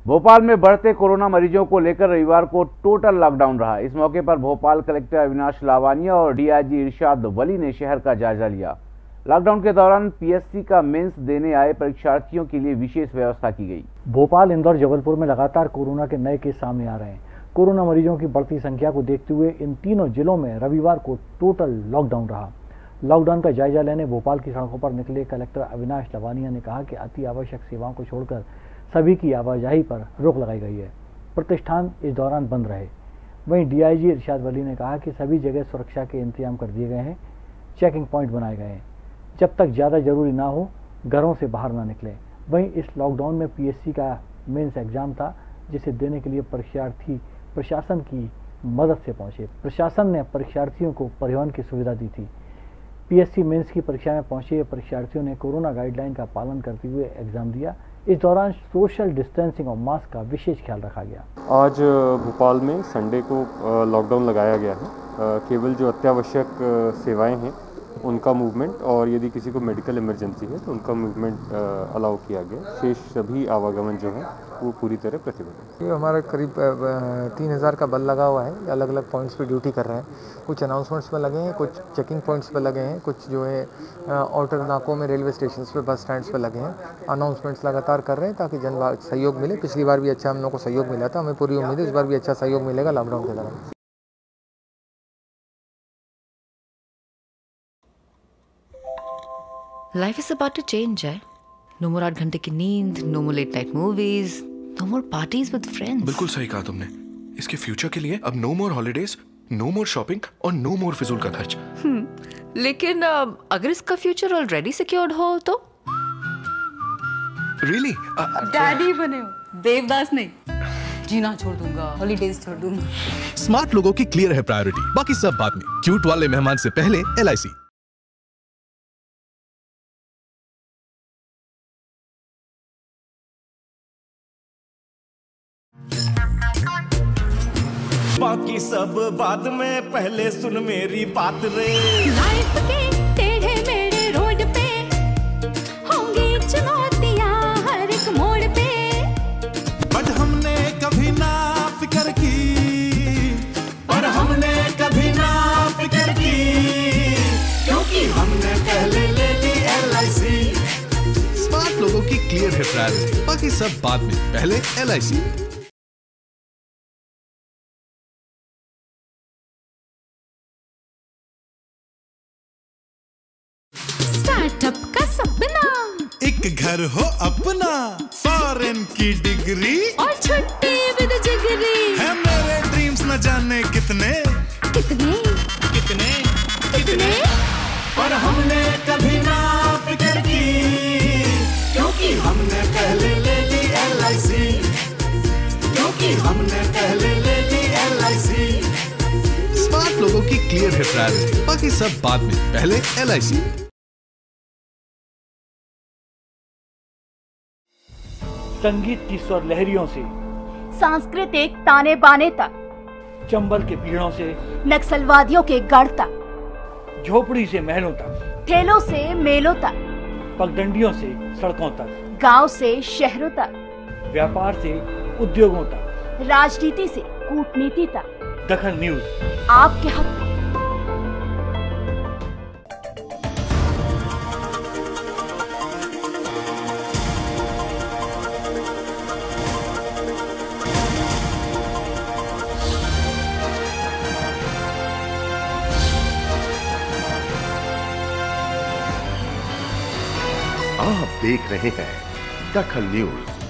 भोपाल में बढ़ते कोरोना मरीजों को लेकर रविवार को टोटल लॉकडाउन रहा। इस मौके पर भोपाल कलेक्टर अविनाश लावानिया और डीआईजी इरशाद वली ने शहर का जायजा लिया। लॉकडाउन के दौरान पीएससी का मेंस देने आए परीक्षार्थियों के लिए विशेष व्यवस्था की गई। भोपाल, इंदौर, जबलपुर में लगातार कोरोना के नए केस सामने आ रहे हैं। कोरोना मरीजों की बढ़ती संख्या को देखते हुए इन तीनों जिलों में रविवार को टोटल लॉकडाउन रहा। लॉकडाउन का जायजा लेने भोपाल की सड़कों पर निकले कलेक्टर अविनाश लावानिया ने कहा कि अति आवश्यक सेवाओं को छोड़कर सभी की आवाजाही पर रोक लगाई गई है। प्रतिष्ठान इस दौरान बंद रहे। वहीं डीआईजी इरशाद वली ने कहा कि सभी जगह सुरक्षा के इंतजाम कर दिए गए हैं, चेकिंग पॉइंट बनाए गए हैं। जब तक ज़्यादा जरूरी ना हो घरों से बाहर ना निकलें। वहीं इस लॉकडाउन में पीएससी का मेंस एग्जाम था, जिसे देने के लिए परीक्षार्थी प्रशासन की मदद से पहुंचे। प्रशासन ने परीक्षार्थियों को परिवहन की सुविधा दी थी। पीएससी मेंस की परीक्षा में पहुंचे परीक्षार्थियों ने कोरोना गाइडलाइन का पालन करते हुए एग्जाम दिया। इस दौरान सोशल डिस्टेंसिंग और मास्क का विशेष ख्याल रखा गया। आज भोपाल में संडे को लॉकडाउन लगाया गया है। केवल जो अत्यावश्यक सेवाएं हैं उनका मूवमेंट और यदि किसी को मेडिकल इमरजेंसी है तो उनका मूवमेंट अलाउ किया गया। शेष सभी आवागमन जो है वो पूरी तरह प्रतिबंधित है। ये हमारा करीब 3000 का बल लगा हुआ है। अलग अलग पॉइंट्स पे ड्यूटी कर रहे हैं। कुछ अनाउंसमेंट्स पे लगे हैं, कुछ चेकिंग पॉइंट्स पे लगे हैं, कुछ जो है आउटर नाकों में, रेलवे स्टेशन पे, बस स्टैंड्स पे लगे हैं। अनाउंसमेंट्स लगातार कर रहे हैं ताकि जन सहयोग मिले। पिछली बार भी अच्छा हम लोग को सहयोग मिला था, हमें पूरी उम्मीद है इस बार भी अच्छा सहयोग मिलेगा लॉकडाउन के दौरान। Life is about to change, है? No more 8 घंटे की नींद, no more late night movies, no more parties with friends. बिल्कुल सही कहा तुमने। इसके फ्यूचर के लिए अब no more holidays, no more shopping और no more फिजूल का खर्च। लेकिन अगर इसका फ्यूचर ऑलरेडी सिक्योर्ड हो तो? Really? डैडी बने हो, देवदास नहीं। जीना छोड़ दूंगा, हॉलीडेज छोड़ दूंगा। स्मार्ट लोगों की क्लियर है प्रायोरिटी, बाकी सब बाद में। क्यूट वाले मेहमान से पहले LIC। बाकी सब बाद में, पहले सुन मेरी बात रे। लाइफ के टेढ़े मेढ़े रोड पे होंगी चुनौतियां हर एक मोड़ पे, बट हमने कभी ना फिक्र की, पर हमने कभी ना फिक्र की, क्योंकि हमने पहले ले ली LIC। स्मार्ट लोगों की क्लियर है प्रायोरिटी, बाकी सब बाद में, पहले LIC। स्टार्टअप का सपना, एक घर हो अपना, फॉरेन की डिग्री और छुट्टी विद जिगरी है मेरे ड्रीम्स न जाने कितने कितने कितने कितने, पर हमने कभी ना फिक्र की, क्योंकि हमने पहले ले ली LIC, क्योंकि हमने पहले ले ली LIC। स्मार्ट लोगों की क्लियर है प्रायोरिटी, बाकी सब बाद में, पहले LIC। संगीत की स्वर लहरियों से सांस्कृतिक ताने बाने तक, चंबल के पीड़ों से नक्सलवादियों के गढ़ तक, झोपड़ी से महलों तक, ठेलों से मेलों तक, पगडंडियों से सड़कों तक, गांव से शहरों तक, व्यापार से उद्योगों तक, राजनीति से कूटनीति तक, दखल न्यूज आपके हक में। आप देख रहे हैं दखल न्यूज।